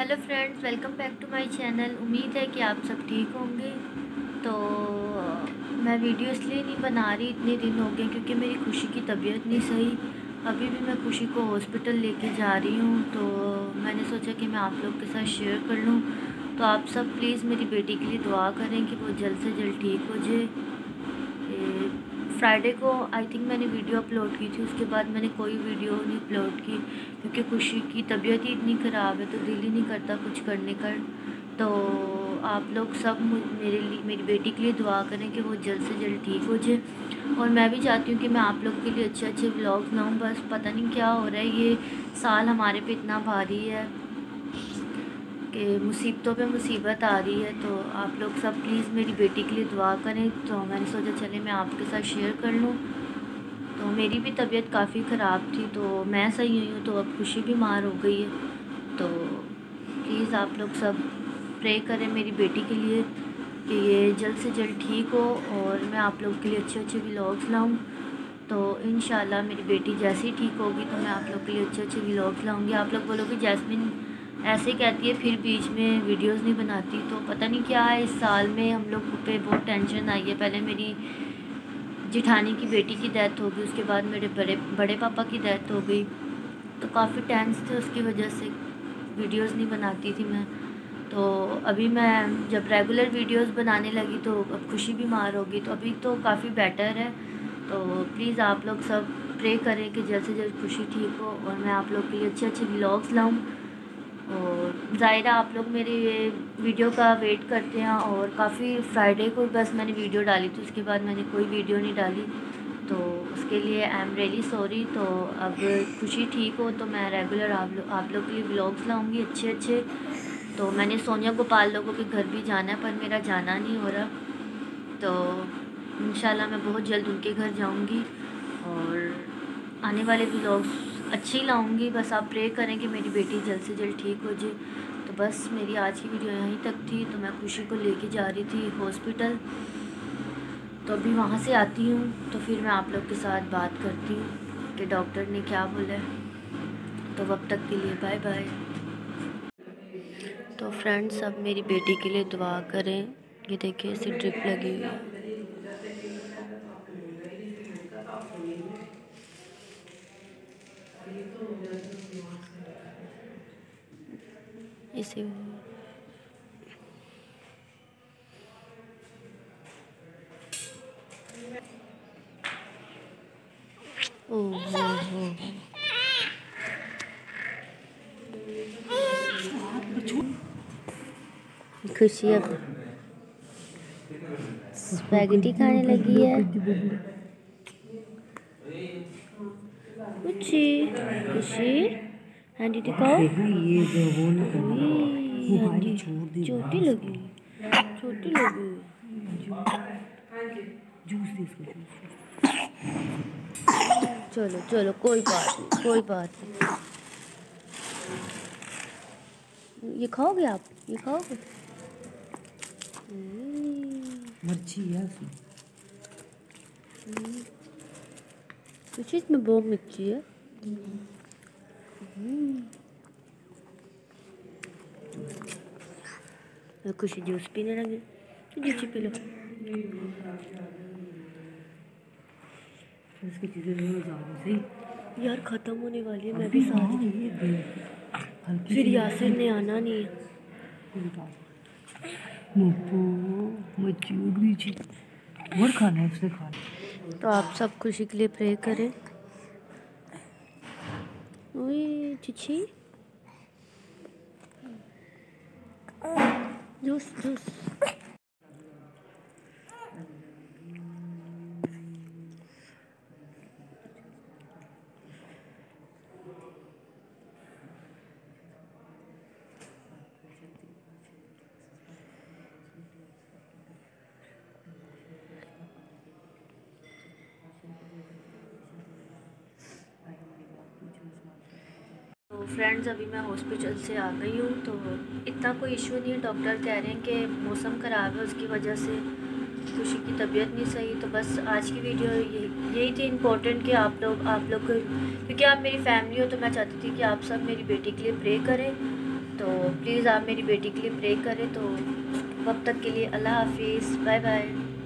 Hello friends, welcome back to my channel. उम्मीद है कि आप सब ठीक होंगे। तो मैं वीडियो इसलिए नहीं बना रही, इतने दिन हो गए क्योंकि मेरी खुशी की तबीयत नहीं सही। अभी भी मैं खुशी को हॉस्पिटल लेके जा रही हूँ, तो मैंने सोचा कि मैं आप लोग के साथ शेयर कर लूँ। तो आप सब प्लीज़ मेरी बेटी के लिए दुआ करें कि वो जल्द से जल्द ठीक हो जाए। फ्राइडे को आई थिंक मैंने वीडियो अपलोड की थी, उसके बाद मैंने कोई वीडियो नहीं अपलोड की क्योंकि खुशी की तबीयत ही इतनी ख़राब है तो दिल ही नहीं करता कुछ करने का। तो आप लोग सब मेरी बेटी के लिए दुआ करें कि वो जल्द से जल्द ठीक हो जाए। और मैं भी चाहती हूँ कि मैं आप लोग के लिए अच्छे अच्छे व्लॉग्स लाऊँ। बस पता नहीं क्या हो रहा है, ये साल हमारे पे इतना भारी है कि मुसीबतों पे मुसीबत आ रही है। तो आप लोग सब प्लीज़ मेरी बेटी के लिए दुआ करें। तो मैंने सोचा चले मैं आपके साथ शेयर कर लूँ। तो मेरी भी तबीयत काफ़ी ख़राब थी, तो मैं सही हुई हूँ, तो अब खुशी बीमार हो गई है। तो प्लीज़ आप लोग सब प्रे करें मेरी बेटी के लिए कि ये जल्द से जल्द ठीक हो और मैं आप लोग के लिए अच्छे अच्छे व्लॉग्स लाऊँ। तो इंशाल्लाह मेरी बेटी जैसे ही ठीक होगी तो मैं आप लोग के लिए अच्छे अच्छे व्लॉग्स लाऊँगी। आप लोग बोलोगे जैस्मिन ऐसे कहती है फिर बीच में वीडियोस नहीं बनाती, तो पता नहीं क्या है, इस साल में हम लोग पे बहुत टेंशन आई है। पहले मेरी जिठानी की बेटी की डेथ हो गई, उसके बाद मेरे बड़े पापा की डेथ हो गई, तो काफ़ी टेंस थे, उसकी वजह से वीडियोस नहीं बनाती थी मैं। तो अभी मैं जब रेगुलर वीडियोस बनाने लगी तो अब खुशी बीमार होगी, तो अभी तो काफ़ी बेटर है। तो प्लीज़ आप लोग सब प्रे करें कि जल्द से जल्द खुशी ठीक हो और मैं आप लोग के लिए अच्छे अच्छे व्लॉग्स लाऊँ। और ज़ाहिरा आप लोग मेरे वीडियो का वेट करते हैं, और काफ़ी फ्राइडे को बस मैंने वीडियो डाली थी, उसके बाद मैंने कोई वीडियो नहीं डाली, तो उसके लिए आई एम रियली सॉरी। तो अब खुशी ठीक हो तो मैं रेगुलर आप लोग के लिए व्लॉग्स लाऊंगी अच्छे अच्छे। तो मैंने सोनिया गोपाल लोगों के घर भी जाना है पर मेरा जाना नहीं हो रहा, तो इंशाल्लाह मैं बहुत जल्द उनके घर जाऊंगी और आने वाले व्लॉग्स अच्छी लाऊंगी। बस आप प्रे करें कि मेरी बेटी जल्द से जल्द ठीक हो जाए। तो बस मेरी आज की वीडियो यहीं तक थी। तो मैं खुशी को लेके जा रही थी हॉस्पिटल, तो अभी वहाँ से आती हूँ तो फिर मैं आप लोग के साथ बात करती हूँ कि डॉक्टर ने क्या बोला है। तो वक्त तक के लिए बाय बाय। तो फ्रेंड्स अब मेरी बेटी के लिए दुआ करें। ये देखिए इसे ड्रिप लगी हुई है। इसे खुशी अब स्पैगेटी खाने लगी है। खुशी खुशी हैंडी दिखाओ। हैंडी छोटी लगी, छोटी लगी। चलो चलो कोई बात नहीं, कोई बात नहीं। ये खाओगे आप, ये खाओगे? मिर्ची है उसमें। कुछ इसमें बहुत मिर्ची है। खुशी जूस पीने लगी, जूस पी लो। उसकी चीज़ें सही यार ख़त्म होने वाली है, मैं भी सारी फिर यासिर ने आना नहीं है। और खाना है उसने खाना। तो आप सब खुशी के लिए प्रे करें। ओए चिची जूस जूस। तो फ्रेंड्स अभी मैं हॉस्पिटल से आ गई हूँ, तो इतना कोई इशू नहीं है। डॉक्टर कह रहे हैं कि मौसम ख़राब है, उसकी वजह से खुशी की तबीयत नहीं सही। तो बस आज की वीडियो यही थी इम्पोर्टेंट कि आप लोग क्योंकि आप मेरी फैमिली हो, तो मैं चाहती थी कि आप सब मेरी बेटी के लिए प्रे करें। तो प्लीज़ आप मेरी बेटी के लिए प्रे करें। तो वक्त तक के लिए अल्लाह हाफिज़, बाय बाय।